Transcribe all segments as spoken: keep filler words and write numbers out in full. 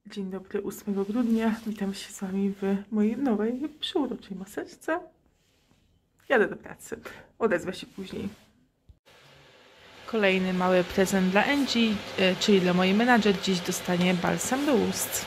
Dzień dobry, ósmego grudnia. Witam się z Wami w mojej nowej, przyuroczej maseczce. Jadę do pracy. Odezwę się później. Kolejny mały prezent dla Angie, czyli dla mojej menadżer. Dziś dostanie balsam do ust.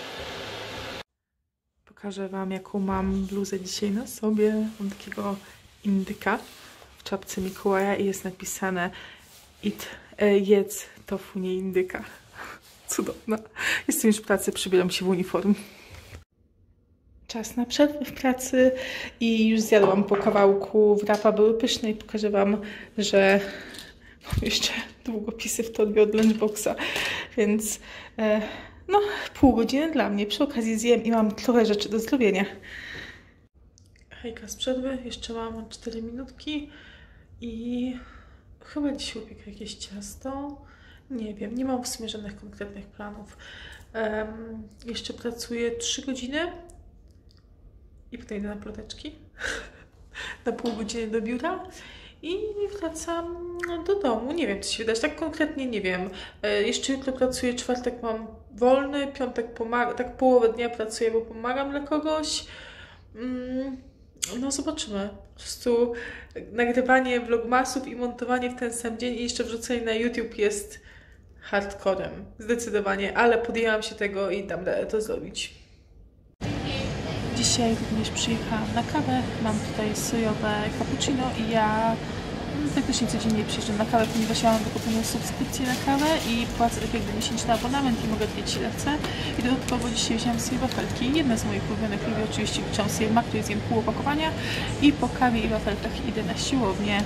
Pokażę Wam, jaką mam bluzę dzisiaj na sobie. Mam takiego indyka w czapce Mikołaja i jest napisane It, e, jedz tofu, nie indyka. Cudowna. Jestem już w pracy, przybieram się w uniform. Czas na przerwę w pracy i już zjadłam po kawałku. Wrapa były pyszne i pokażę Wam, że mam jeszcze długopisy w torbie od lunchboxa, więc e, no pół godziny dla mnie. Przy okazji zjem i mam trochę rzeczy do zrobienia. Hejka z przerwy, jeszcze mam cztery minutki i chyba dziś upiekę jakieś ciasto. Nie wiem, nie mam w sumie żadnych konkretnych planów. Um, jeszcze pracuję trzy godziny i potem idę na ploteczki na pół godziny do biura i wracam do domu. Nie wiem, co się wydarzy. Tak konkretnie nie wiem. E, jeszcze jutro pracuję, czwartek mam wolny, piątek pomagam, tak połowę dnia pracuję, bo pomagam dla kogoś. Mm, no zobaczymy. Po prostu nagrywanie vlogmasów i montowanie w ten sam dzień i jeszcze wrzucenie na YouTube jest hardcorem, zdecydowanie, ale podjęłam się tego i dam radę to zrobić. Dzisiaj również przyjechałam na kawę, mam tutaj sojowe cappuccino i ja praktycznie codziennie przyjeżdżam na kawę, ponieważ ja mam wykupioną subskrypcję na kawę i płacę tak jakby miesięczny abonament i mogę pić ile chcę. I dodatkowo dzisiaj wziąłam sobie wafelki. Jedna z moich ulubionych lubię oczywiście wziąłam sobie mak, który zjem pół opakowania i po kawie i wafelkach idę na siłownię.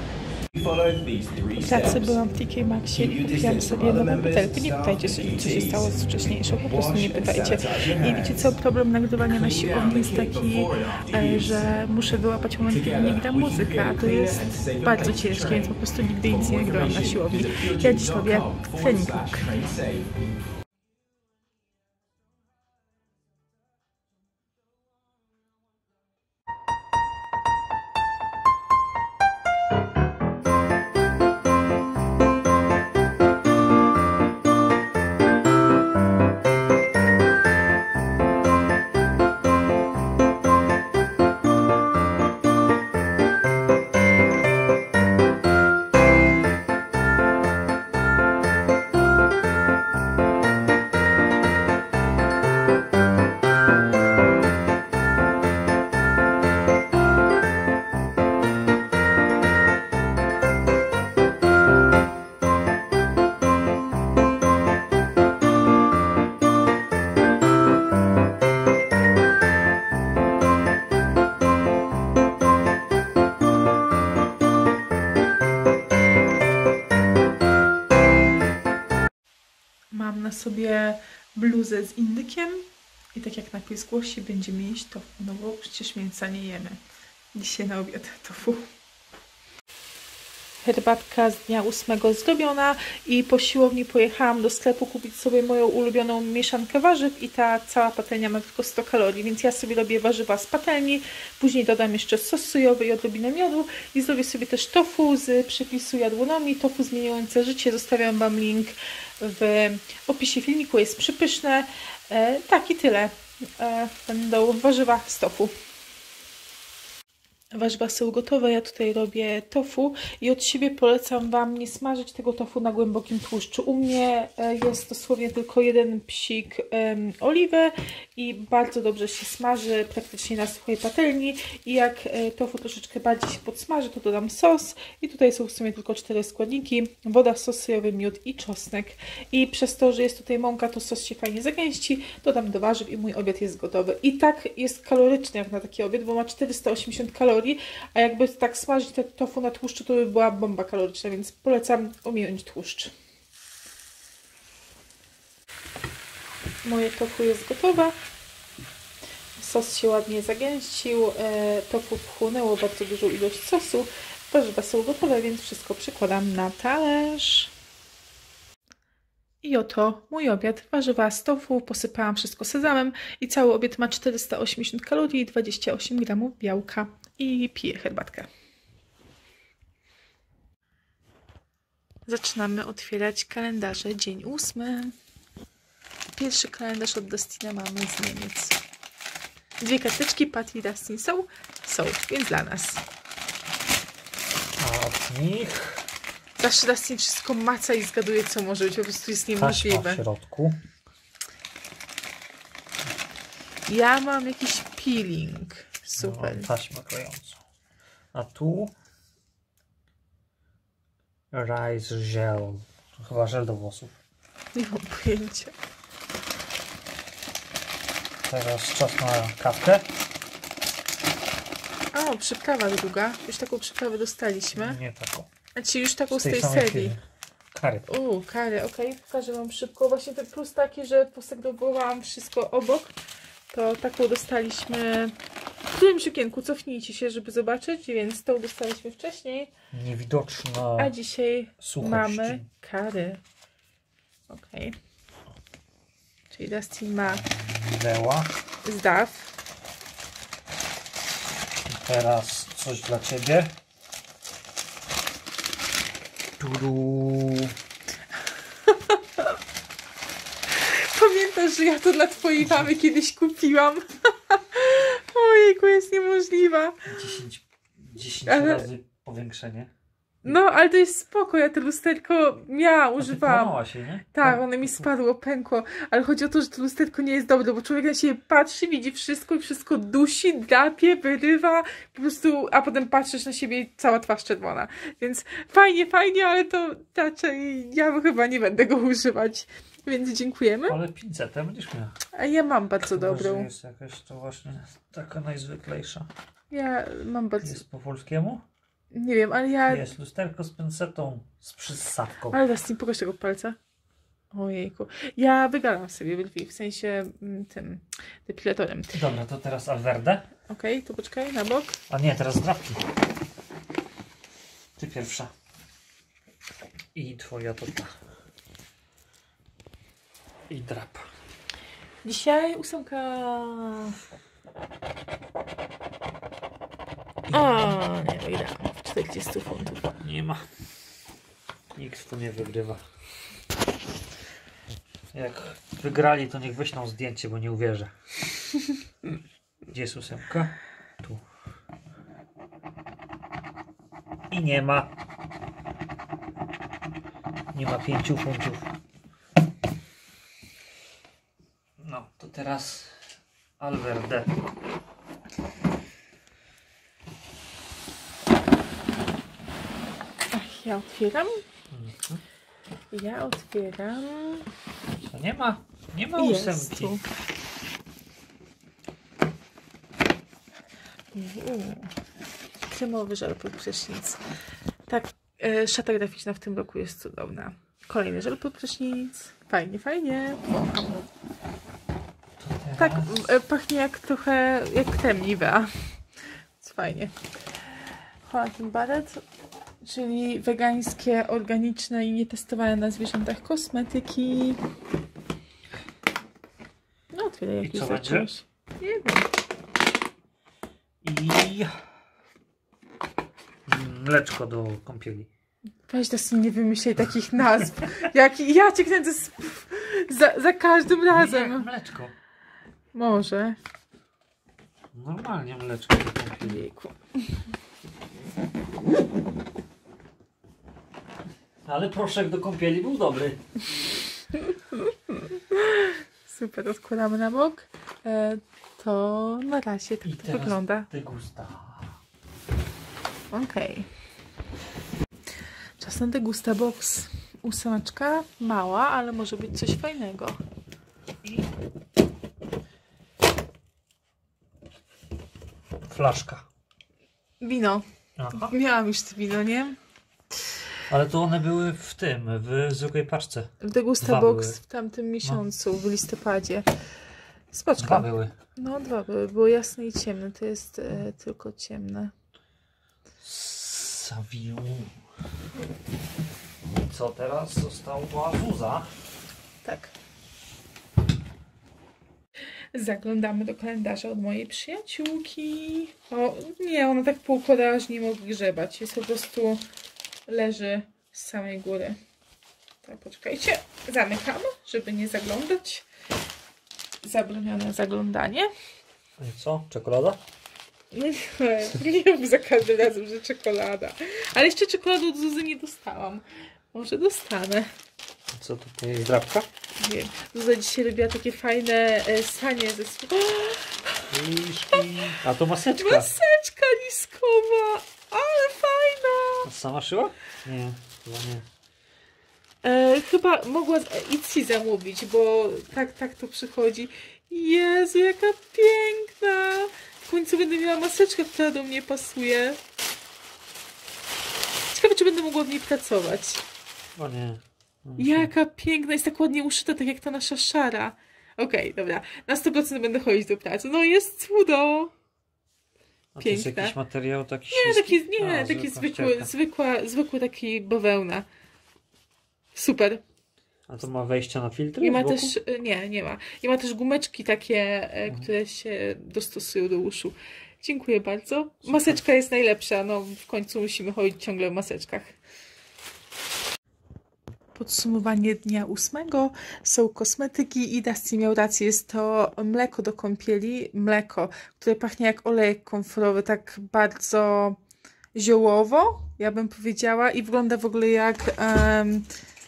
W pracy byłam w T K Maxie i kupiłam sobie nową butelkę. Nie pytajcie się, co się stało z wcześniejszą, po prostu nie pytajcie. I wiecie co, problem nagrywania na siłowni jest taki, że muszę wyłapać moment, kiedy nie gram muzykę, a to jest bardzo ciężkie, więc po prostu nigdy nic nie nagrywam na siłowni. Ja dziś robię trening rock. Mam na sobie bluzę z indykiem i tak jak napis głosi, będziemy jeść tofu, no bo przecież mięsa nie jemy. Dzisiaj na obiad tofu. Herbatka z dnia ósmego zrobiona i po siłowni pojechałam do sklepu kupić sobie moją ulubioną mieszankę warzyw i ta cała patelnia ma tylko sto kalorii, więc ja sobie robię warzywa z patelni, później dodam jeszcze sos sojowy i odrobinę miodu i zrobię sobie też tofu z przepisu Jadłonomii, tofu zmieniające życie. Zostawiam Wam link w opisie filmiku, jest przepyszne. E, tak i tyle. E, będą warzywa z tofu. Warzywa są gotowe, ja tutaj robię tofu i od siebie polecam Wam nie smażyć tego tofu na głębokim tłuszczu. U mnie jest dosłownie tylko jeden psik um, oliwy i bardzo dobrze się smaży praktycznie na suchej patelni i jak tofu troszeczkę bardziej się podsmaży, to dodam sos i tutaj są w sumie tylko cztery składniki: woda, sos sojowy, miód i czosnek. I przez to, że jest tutaj mąka, to sos się fajnie zagęści, dodam do warzyw i mój obiad jest gotowy. I tak jest kaloryczny jak na taki obiad, bo ma czterysta osiemdziesiąt kalorii. A jakby tak smażyć te tofu na tłuszczu, to by była bomba kaloryczna, więc polecam ominąć tłuszcz. Moje tofu jest gotowe. Sos się ładnie zagęścił. Tofu wchłonęło bardzo dużą ilość sosu. Warzywa są gotowe, więc wszystko przykładam na talerz. I oto mój obiad. Warzywa z tofu, posypałam wszystko sezamem i cały obiad ma czterysta osiemdziesiąt kalorii i dwadzieścia osiem gramów białka. I piję herbatkę. Zaczynamy otwierać kalendarze. Dzień ósmy. pierwszy kalendarz od Dustina mamy z Niemiec. Dwie karteczki, Patty i Dustin są, są, więc dla nas. A od nich... Zawsze Dustin wszystko maca i zgaduje, co może być. Po prostu jest niemożliwe. Taśma w środku. Ja mam jakiś peeling. Super. No, taśmę klejącą. A tu... Rice gel. To chyba żel do włosów. Nie mam pojęcia. Teraz czas na kawkę. O, przyprawa druga. Już taką przyprawę dostaliśmy. Nie taką. Znaczy już taką z, Z tej tej samej serii. firmy. Kary. Uuu, kary, okej. Okay. Pokażę wam szybko. Właśnie ten plus taki, że posegregowałam wszystko obok. To taką dostaliśmy w którymś okienku. Cofnijcie się, żeby zobaczyć. Więc tą dostaliśmy wcześniej. Niewidoczna A dzisiaj suchość. mamy kary. Okej. Okay. Czyli Dustin ma Deła. zdaw. Teraz coś dla ciebie. Tudu. Pamiętasz, że ja to dla twojej mamy kiedyś kupiłam? Ojejku, jest niemożliwa. dziesięć, dziesięć Ale... razy powiększenie. No, ale to jest spoko, ja to lusterko miałam, używałam. Się, nie? Tak, ono mi spadło, pękło. Ale chodzi o to, że to lusterko nie jest dobre, bo człowiek na siebie patrzy, widzi wszystko i wszystko dusi, drapie, wyrywa, po prostu, a potem patrzysz na siebie i cała twarz czerwona. Więc fajnie, fajnie, ale to raczej ja chyba nie będę go używać. Więc dziękujemy. Ale pincetę będziesz miała. A ja mam bardzo Chyba, dobrą. że jest jakaś to właśnie taka najzwyklejsza. Ja mam bardzo... Jest po polskiemu? Nie wiem, ale ja... Jest lusterko z pinsetą, z przystawką. Ale Dustin, pokaż tego palca. Ojejku. Ja wygalam sobie brwi, w sensie mm, tym depilatorem. Dobra, to teraz Alverde. Okej, okay, to poczekaj, na bok. A nie, teraz drapki. Ty pierwsza. I twoja to ta. I drap. Dzisiaj ósemka. O, nie wygrałam. czterdzieści funtów. Nie ma. Nikt tu nie wygrywa. Jak wygrali, to niech wyślą zdjęcie, bo nie uwierzę. Gdzie jest ósemka? Tu. I nie ma. Nie ma pięciu funtów. No, to teraz Alverde. Ach, ja otwieram. Mhm. Ja otwieram. To nie ma, nie ma Jest ósemki. tu. Uuu. Kremowy żel pod prysznic. Tak, e, szata graficzna w tym roku jest cudowna. Kolejny żel pod prysznic. Fajnie, fajnie. Tak, e, pachnie jak trochę jak krem Nivea. Jest fajnie. Holland and Barrett, czyli wegańskie, organiczne i nietestowane na zwierzętach kosmetyki. No, otwieraj, jak I już co zacząłeś. Nie wiem. I mleczko do kąpieli. Weź to nie wymyślaj takich nazw. Jak ja cię kręcę z, za, za każdym razem. Nie, mleczko. Może. Normalnie mleczko do kąpieli. Jejku. Ale proszek do kąpieli był dobry. Super, odkładamy na bok. E, to na razie tak I to wygląda. degusta. Okej. Okay. Czas na degusta box. Ósemeczka mała, ale może być coś fajnego. I flaszka. Wino. Aha. Miałam już to wino, nie? Ale to one były w tym, w zwykłej paczce. W degusta Dwa box były. w tamtym miesiącu, no. W listopadzie. Spoczko. Dwa były. No, dwa były. Było jasne i ciemne. To jest e, tylko ciemne. Saviu. I co teraz? Została Zuza. Tak. Zaglądamy do kalendarza od mojej przyjaciółki. O, nie, ona tak poukładała, że nie mogę grzebać. Jest po prostu, leży z samej góry. To poczekajcie, zamykam, żeby nie zaglądać. Zabronione zaglądanie. I co? Czekolada? Nie, nie mów za każdym razem, że czekolada. Ale jeszcze czekolady od Zuzy nie dostałam. Może dostanę. Co tutaj jest drapka? Nie wiem. Zuza dzisiaj robiła takie fajne e, sanie ze swojego... Liszki. A to maseczka. Maseczka liskowa! Ale fajna! A sama szyła? Nie, chyba nie. E, chyba mogła z Etsy zamówić, bo tak, tak to przychodzi. Jezu, jaka piękna! W końcu będę miała maseczkę, która do mnie pasuje. Ciekawe, czy będę mogła w niej pracować. O nie. No, Jaka piękna, jest tak ładnie uszyta, tak jak ta nasza szara. Okej, okay, dobra. Na sto procent będę chodzić do pracy. No jest cudo. A to Piękna. jest jakiś materiał taki Nie, śliski? taki, nie, A, taki zwykła zwykły, ścierka. zwykła, zwykły taki bawełna. Super. A to ma wejścia na filtry? I ma z boku? też, nie, nie ma. I ma też gumeczki takie, e, Mhm. które się dostosują do uszu. Dziękuję bardzo. Maseczka jest najlepsza, no w końcu musimy chodzić ciągle w maseczkach. Podsumowanie dnia ósmego. Są kosmetyki i Dusty miał rację. Jest to mleko do kąpieli. Mleko, które pachnie jak olejek komforowy, tak bardzo ziołowo, ja bym powiedziała. I wygląda w ogóle jak um,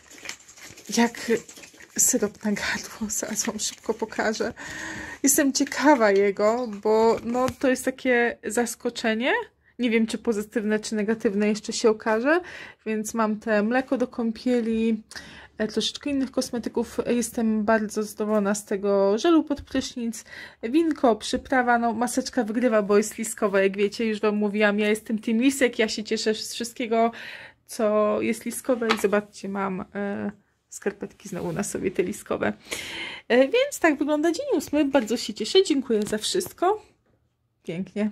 jak syrop na gardło. Zaraz wam szybko pokażę. Jestem ciekawa jego, bo no, to jest takie zaskoczenie. Nie wiem, czy pozytywne, czy negatywne jeszcze się okaże, więc mam te mleko do kąpieli, troszeczkę innych kosmetyków. Jestem bardzo zadowolona z tego żelu pod prysznic, winko, przyprawa, no maseczka wygrywa, bo jest liskowa, jak wiecie, już wam mówiłam, ja jestem team lisek, ja się cieszę z wszystkiego, co jest liskowe i zobaczcie, mam e, skarpetki znowu na sobie te liskowe. E, więc tak wygląda dzień ósmy, bardzo się cieszę, dziękuję za wszystko, pięknie.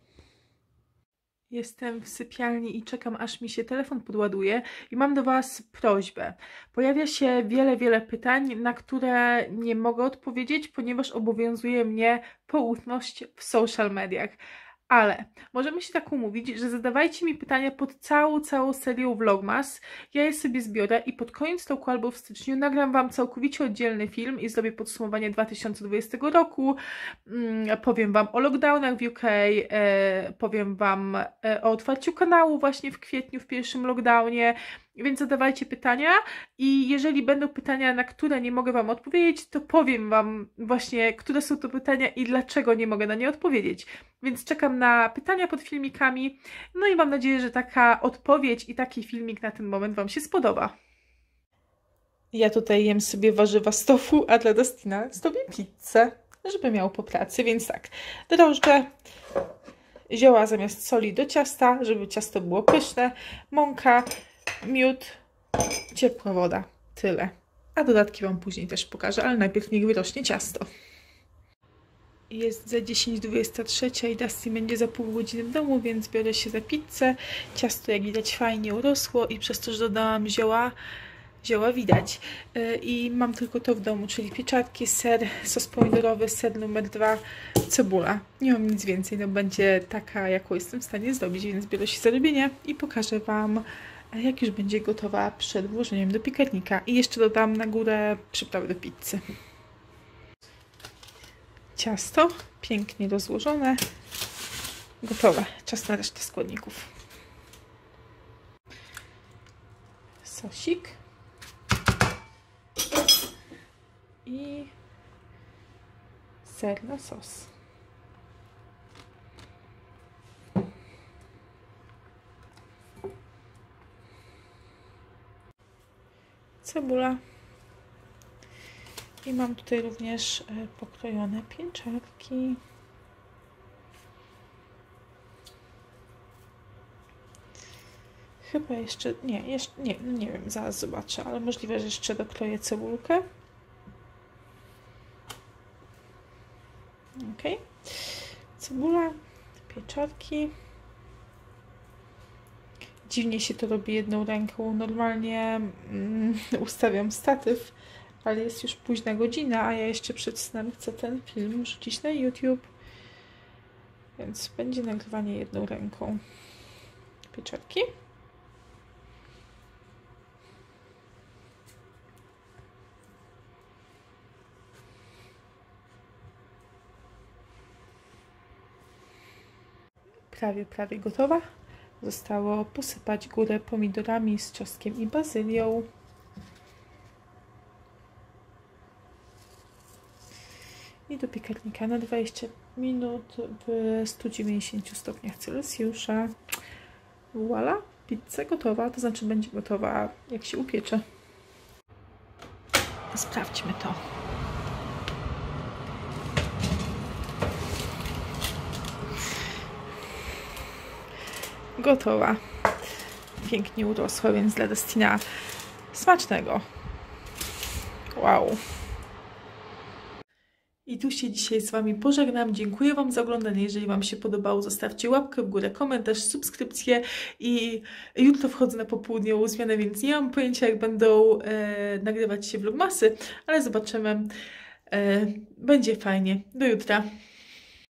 Jestem w sypialni i czekam, aż mi się telefon podładuje i mam do Was prośbę. Pojawia się wiele, wiele pytań, na które nie mogę odpowiedzieć, ponieważ obowiązuje mnie poufność w social mediach. Ale możemy się tak umówić, że zadawajcie mi pytania pod całą, całą serią Vlogmas. Ja je sobie zbiorę i pod koniec roku albo w styczniu nagram Wam całkowicie oddzielny film i zrobię podsumowanie dwa tysiące dwudziestego roku. Hmm, powiem Wam o lockdownach w U K, e, powiem Wam e, o otwarciu kanału właśnie w kwietniu, w pierwszym lockdownie. Więc zadawajcie pytania i jeżeli będą pytania, na które nie mogę Wam odpowiedzieć, to powiem Wam właśnie, które są to pytania i dlaczego nie mogę na nie odpowiedzieć. Więc czekam na pytania pod filmikami, no i mam nadzieję, że taka odpowiedź i taki filmik na ten moment Wam się spodoba. Ja tutaj jem sobie warzywa z tofu, a dla Dustina zrobię pizzę, żeby miał po pracy, więc tak, drożdże, zioła zamiast soli do ciasta, żeby ciasto było pyszne, mąka, miód, ciepła woda. Tyle. A dodatki Wam później też pokażę, ale najpierw niech wyrośnie ciasto. Jest za dziesięć dwadzieścia trzy i Dusty będzie za pół godziny w domu, więc biorę się za pizzę. Ciasto, jak widać, fajnie urosło i przez to, że dodałam zioła, zioła widać. I mam tylko to w domu, czyli pieczarki, ser, sos pomidorowy, ser numer dwa, cebula. Nie mam nic więcej, no będzie taka, jaką jestem w stanie zrobić, więc biorę się za robienie i pokażę Wam, jak już będzie gotowa przed włożeniem do piekarnika. I jeszcze dodam na górę przyprawy do pizzy. Ciasto pięknie rozłożone. Gotowe. Czas na resztę składników. Sosik. I ser na sos. Cebula. I mam tutaj również pokrojone pieczarki. Chyba jeszcze, nie, jeszcze, nie, nie wiem, zaraz zobaczę, ale możliwe, że jeszcze dokroję cebulkę. Ok. Cebula, pieczarki. Dziwnie się to robi jedną ręką. Normalnie mm, ustawiam statyw, ale jest już późna godzina, a ja jeszcze przed snem chcę ten film rzucić na YouTube. Więc będzie nagrywanie jedną ręką. Pieczarki. prawie, prawie gotowa. Zostało posypać górę pomidorami z czosnkiem i bazylią. I do piekarnika na dwadzieścia minut w stu dziewięćdziesięciu stopniach Celsjusza. Voila, pizza gotowa, to znaczy będzie gotowa jak się upiecze. Sprawdźmy to. Gotowa. Pięknie urosła, więc dla Destina smacznego. Wow. I tu się dzisiaj z Wami pożegnam. Dziękuję Wam za oglądanie. Jeżeli Wam się podobało, zostawcie łapkę w górę, komentarz, subskrypcję i jutro wchodzę na popołudniową zmianę, więc nie mam pojęcia, jak będą e, nagrywać się vlogmasy, ale zobaczymy. E, będzie fajnie. Do jutra.